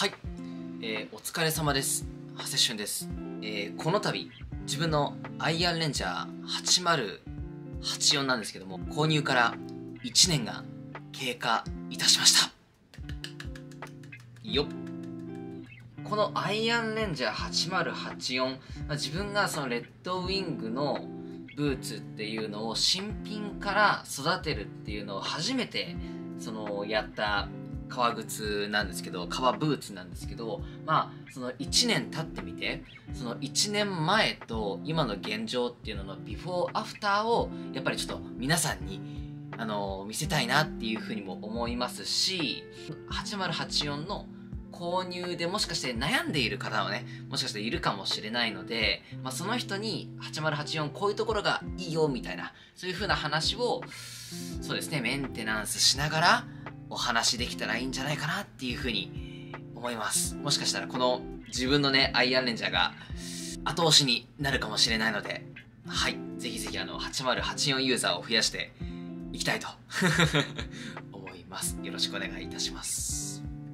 はい、お疲れ様です。長谷俊です。この度、自分のアイアンレンジャー8084なんですけども、購入から1年が経過いたしました。よっ。このアイアンレンジャー8084、自分がそのレッドウィングのブーツっていうのを新品から育てるっていうのを初めてやった革靴なんですけど、革ブーツなんですけど、その1年経ってみて、その1年前と今の現状っていうののビフォーアフターをやっぱりちょっと皆さんに見せたいなっていうふうにも思いますし、8084の購入でもしかして悩んでいる方はね、もしかしているかもしれないので、その人に8084こういうところがいいよみたいな、そういう風な話を、そうですね、メンテナンスしながらお話できたらいいんじゃないかなっていう風に思います。もしかしたらこの自分のね、アイアンレンジャーが後押しになるかもしれないので、はい、ぜひぜひ8084ユーザーを増やしていきたいと思います。よろしくお願いいたします。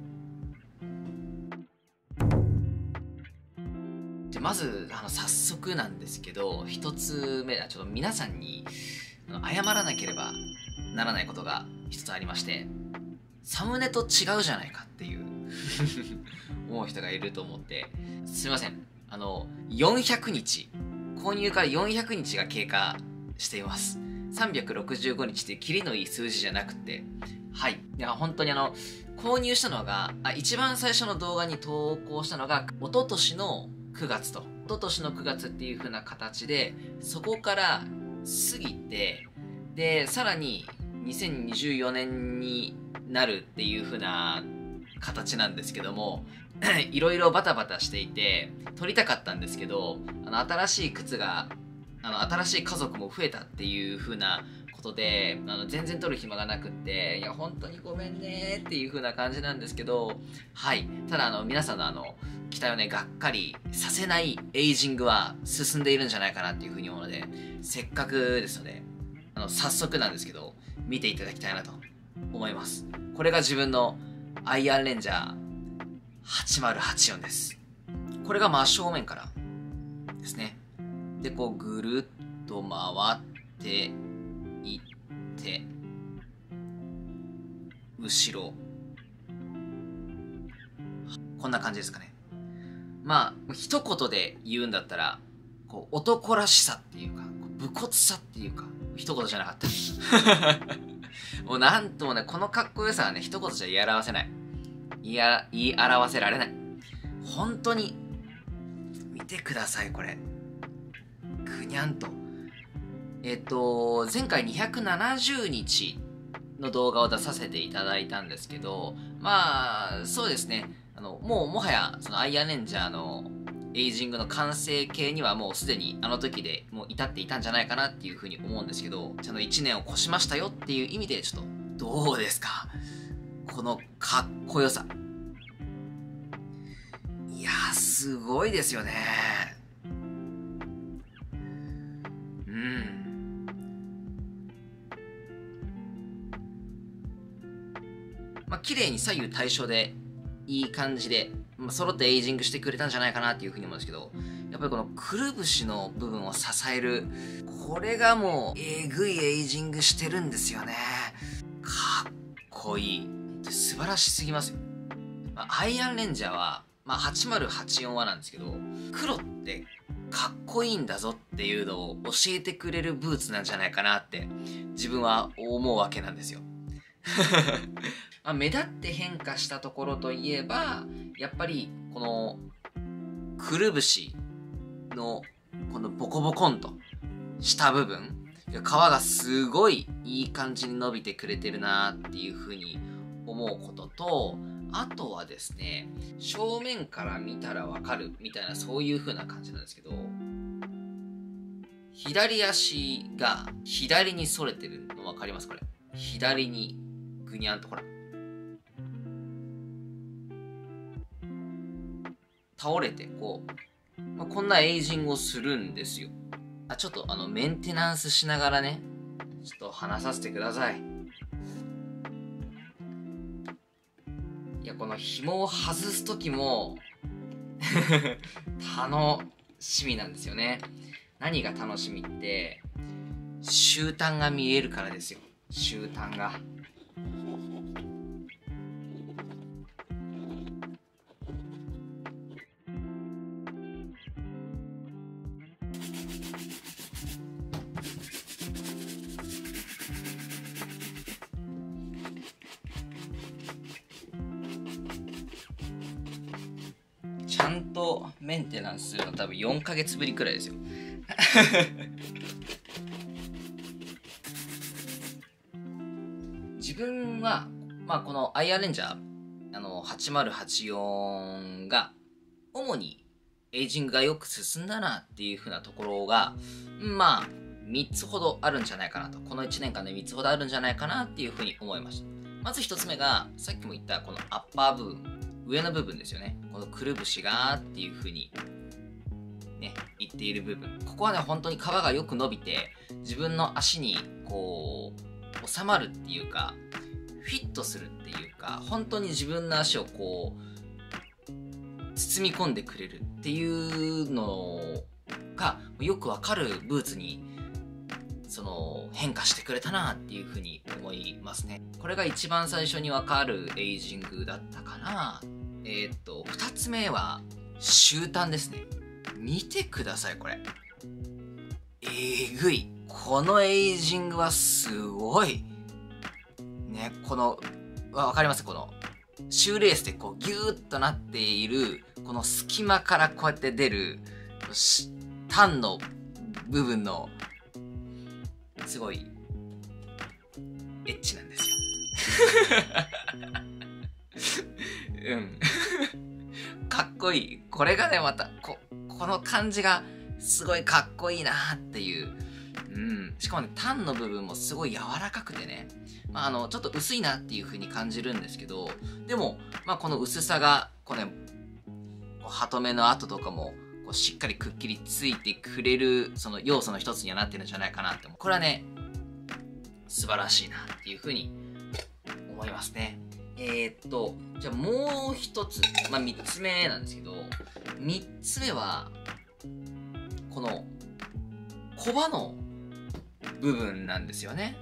まず早速なんですけど、一つ目はちょっと皆さんに謝らなければならないことが一つありまして、サムネと違うじゃないかっていう思う人がいると思って、すいません、400日購入から400日が経過しています。365日っていうキリのいい数字じゃなくて、はい、いや本当に購入したのが一番最初の動画に投稿したのが一昨年の9月と、一昨年の9月っていう風な形で、そこから過ぎて、でさらに2024年になるっていう風な形なんですけどもいろいろバタバタしていて撮りたかったんですけど、新しい靴が新しい家族も増えたっていう風なことで全然撮る暇がなくって、いや本当にごめんねっていう風な感じなんですけど、はい、ただ皆さんの期待をねがっかりさせないエイジングは進んでいるんじゃないかなっていう風に思うので、せっかくですので早速なんですけど見ていただきたいなと思います。これが自分のアイアンレンジャー8084です。これが真正面からですね。でこうぐるっと回っていって後ろ、こんな感じですかね。一言で言うんだったらこう男らしさっていうか武骨さっていうか、一言じゃなかったもうなんともね、このかっこよさはね一言じゃ言い表せない、言い表せられない。本当に見てください、これぐにゃんと。前回270日の動画を出させていただいたんですけど、そうですね、もはやそのアイアンレンジャーのエイジングの完成形にはもうすでに時でもう至っていたんじゃないかなっていうふうに思うんですけど、ちゃんと1年を越しましたよっていう意味でちょっとどうですか、このかっこよさ。いやーすごいですよね。綺麗に左右対称でいい感じで、揃ってエイジングしてくれたんじゃないかなっていうふうに思うんですけど、やっぱりこのくるぶしの部分を支えるこれがもうえぐいエイジングしてるんですよね。かっこいい、素晴らしすぎますよ。アイアンレンジャーは、8084はなんですけど、黒ってかっこいいんだぞっていうのを教えてくれるブーツなんじゃないかなって自分は思うわけなんですよ目立って変化したところといえば、やっぱりこのくるぶしのこのボコボコンとした部分、皮がすごいいい感じに伸びてくれてるなっていうふうに思うことと、あとはですね、正面から見たらわかるみたいな、そういう風な感じなんですけど、左足が左に反れてるの分かります？これ左にぐにゃんと、ほら倒れてこう、こんなエイジングをするんですよ。ちょっとメンテナンスしながらね、ちょっと話させてください。いや、この紐を外す時も楽しみなんですよね。何が楽しみって、終端が見えるからですよ。終端が。ちゃんとメンテナンスするの多分4ヶ月ぶりくらいですよ。自分は、このアイアンレンジャー8084が主にエイジングがよく進んだなっていう風なところが3つほどあるんじゃないかなと、この1年間で3つほどあるんじゃないかなっていう風に思いました。まず1つ目がさっきも言ったこのアッパー部分、上の部分ですよね。このくるぶしがっていう風にね言っている部分、ここはね本当に皮がよく伸びて自分の足にこう収まるっていうか、フィットするっていうか、本当に自分の足をこう包み込んでくれるっていうのがよくわかるブーツに変化してくれたなっていうふうに思いますね。これが一番最初にわかるエイジングだったかな。2つ目は終端ですね。見てください、これ。えぐい。このエイジングはすごい。ね、この、わかります？この、シューレースでこうギューッとなっている、この隙間からこうやって出る、タンの部分の、すごい、エッチなんですよ。うん。かっこいい。これがね、また、この感じが、すごいかっこいいなっていう。うん。しかもね、タンの部分もすごい柔らかくてね、ちょっと薄いなっていう風に感じるんですけど、でも、この薄さが、こうね、ハトメの跡とかも、こうしっかりくっきりついてくれる、その要素の一つにはなってるんじゃないかなって思う。これはね、素晴らしいなっていう風に思いますね。じゃあもう一つ、三つ目なんですけど、三つ目は、この、コバの部分なんですよね。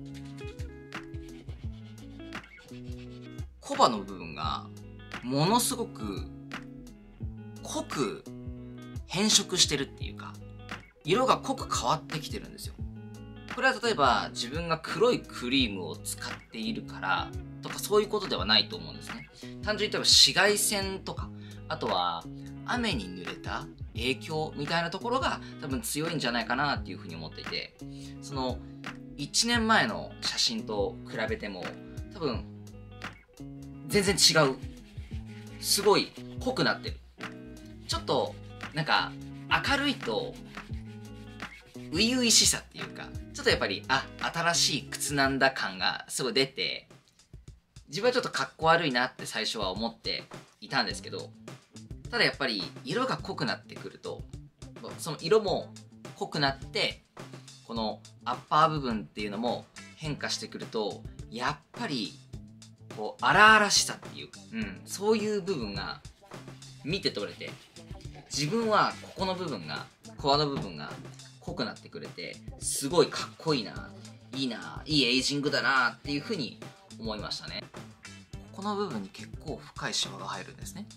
コバの部分が、ものすごく、濃く変色してるっていうか、色が濃く変わってきてるんですよ。これは例えば自分が黒いクリームを使っているからとかそういうことではないと思うんですね。単純に例えば紫外線とか、あとは雨に濡れた影響みたいなところが多分強いんじゃないかなっていうふうに思っていて、その1年前の写真と比べても多分全然違う。すごい濃くなってる。ちょっとなんか明るいと初々しさっていうか、ちょっとやっぱり新しい靴なんだ感がすごい出て、自分はちょっとかっこ悪いなって最初は思っていたんですけど、ただやっぱり色が濃くなってくると、その色も濃くなって、このアッパー部分っていうのも変化してくると、やっぱりこう荒々しさっていうか、そういう部分が見て取れて、自分はここの部分が、コアの部分が濃くなってくれて、すごいかっこいいな、いいな、いいエイジングだなっていうふうに思いましたね。この部分に結構深いシワが入るんですね。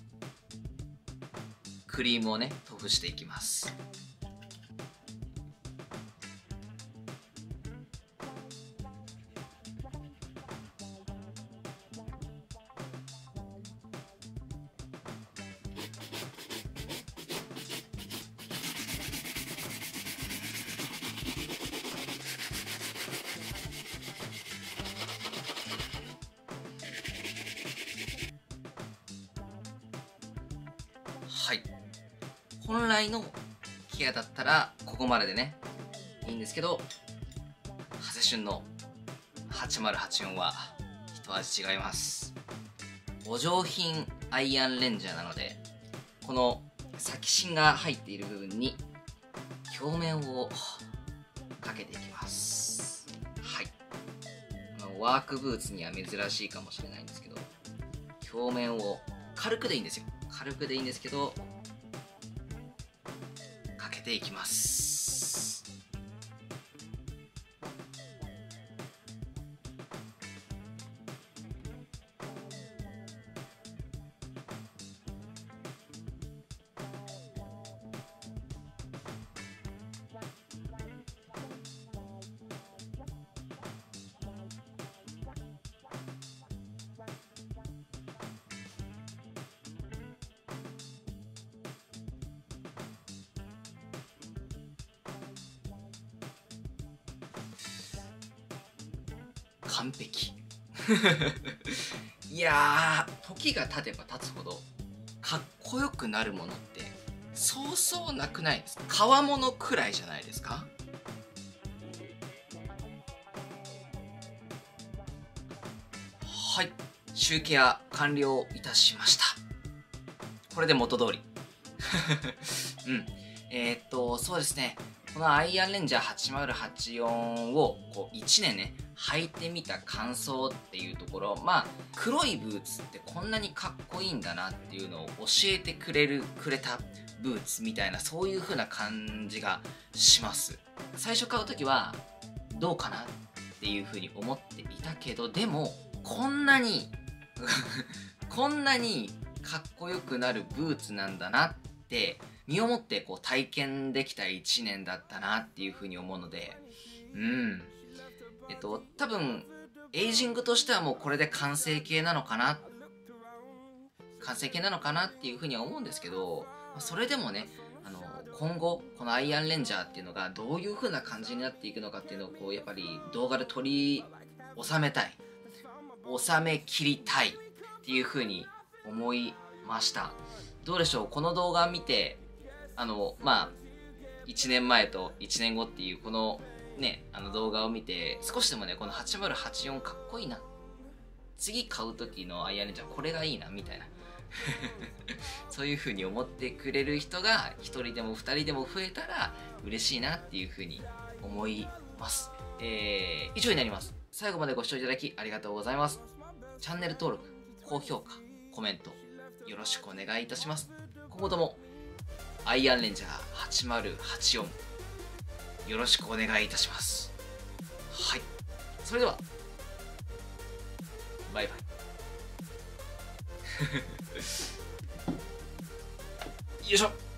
クリームをね、塗布していきます。はい。本来のケアだったらここまででね、いいんですけど、ハセシュンの8084は一味違います。お上品アイアンレンジャーなので、この先芯が入っている部分に表面をかけていきます。はい。ワークブーツには珍しいかもしれないんですけど、 表面を軽くでいいんですよ。軽くでいいんですけど、かけていきます。完璧いやー、時が経てば経つほどかっこよくなるものってそうそうなくないですか？革物くらいじゃないですか？はい、集計は完了いたしました。これで元通りうん、そうですね、このアイアンレンジャー8084をこう1年ね履いてみた感想っていうところ、まあ黒いブーツってこんなにかっこいいんだなっていうのを教えてくれたブーツみたいな、そういう風な感じがします。最初買う時はどうかなっていう風に思っていたけど、でもこんなにこんなにかっこよくなるブーツなんだなって身をもってこう体験できた1年だったなっていう風に思うので、多分エイジングとしてはもうこれで完成形なのかなっていう風には思うんですけど、それでもね、今後このアイアンレンジャーっていうのがどういう風な感じになっていくのかっていうのをこうやっぱり動画で取り収め切りたいっていう風に思いました。どうでしょう、この動画見てまあ1年前と1年後っていうこのね動画を見て少しでもねこの8084かっこいいな、次買う時のアイアンレンジャーこれがいいなみたいなそういう風に思ってくれる人が1人でも2人でも増えたら嬉しいなっていう風に思います。以上になります。最後までご視聴いただきありがとうございます。チャンネル登録、高評価、コメントよろしくお願いいたします。今後ともアイアンレンジャー8084よろしくお願いいたします。はい、それではバイバイよいしょ。